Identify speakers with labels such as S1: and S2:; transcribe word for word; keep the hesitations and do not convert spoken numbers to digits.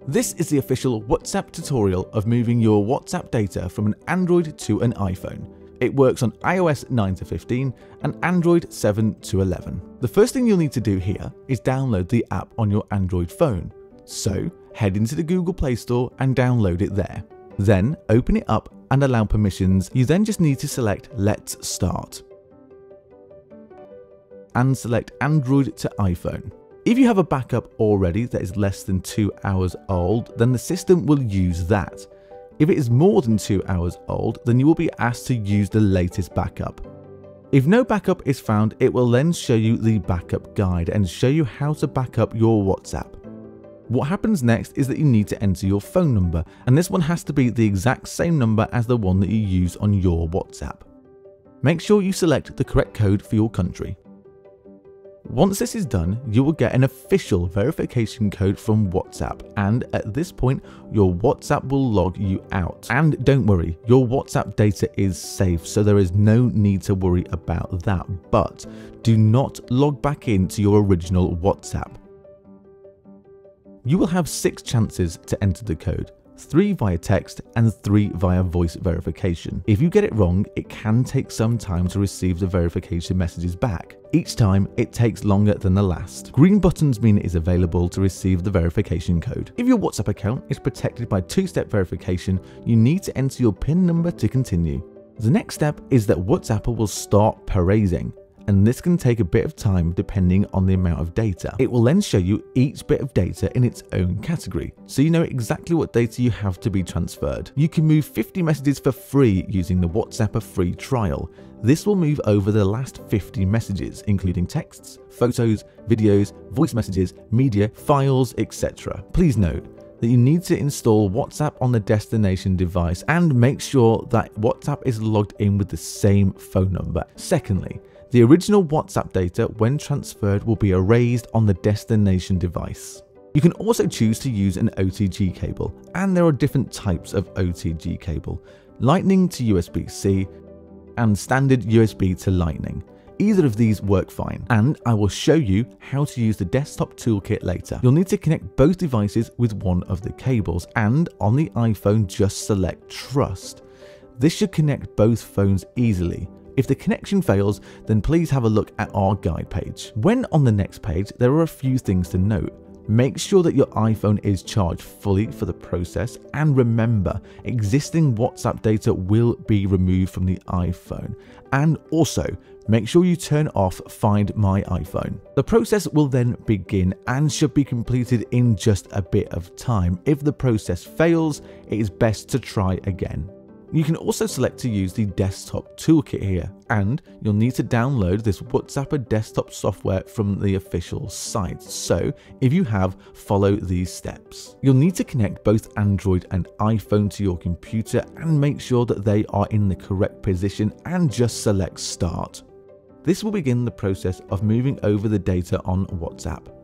S1: This is the official WhatsApp tutorial of moving your WhatsApp data from an Android to an iPhone. It works on i O S nine to fifteen and Android seven to eleven. The first thing you'll need to do here is download the app on your Android phone. So head into the Google Play Store and download it there. Then open it up and allow permissions. You then just need to select Let's Start and select Android to iPhone. If you have a backup already that is less than two hours old, then the system will use that. If it is more than two hours old, then you will be asked to use the latest backup. If no backup is found, it will then show you the backup guide and show you how to back up your WhatsApp. What happens next is that you need to enter your phone number, and this one has to be the exact same number as the one that you use on your WhatsApp. Make sure you select the correct code for your country. Once this is done, you will get an official verification code from WhatsApp, and at this point your WhatsApp will log you out. And don't worry, your WhatsApp data is safe, so there is no need to worry about that, but do not log back into your original WhatsApp. You will have six chances to enter the code. Three via text and three via voice verification. If you get it wrong, it can take some time to receive the verification messages back. Each time, it takes longer than the last. Green buttons mean it is available to receive the verification code. If your WhatsApp account is protected by two-step verification, you need to enter your PIN number to continue. The next step is that Wutsapper will start parsing, and this can take a bit of time depending on the amount of data. It will then show you each bit of data in its own category, so you know exactly what data you have to be transferred. You can move fifty messages for free using the Wutsapper free trial. This will move over the last fifty messages, including texts, photos, videos, voice messages, media, files, et cetera. Please note that you need to install WhatsApp on the destination device and make sure that WhatsApp is logged in with the same phone number. Secondly, the original WhatsApp data, when transferred, will be erased on the destination device. You can also choose to use an O T G cable, and there are different types of O T G cable: Lightning to U S B C and standard U S B to Lightning. Either of these work fine, and I will show you how to use the desktop toolkit later. You'll need to connect both devices with one of the cables, and on the iPhone just select Trust. This should connect both phones easily. If the connection fails, then please have a look at our guide page. When on the next page, there are a few things to note. Make sure that your iPhone is charged fully for the process, and remember, existing WhatsApp data will be removed from the iPhone. And also, make sure you turn off Find My iPhone. The process will then begin and should be completed in just a bit of time. If the process fails, it is best to try again. You can also select to use the desktop toolkit here, and you'll need to download this Wutsapper desktop software from the official site. So if you have, follow these steps. You'll need to connect both Android and iPhone to your computer and make sure that they are in the correct position, and just select Start. This will begin the process of moving over the data on WhatsApp.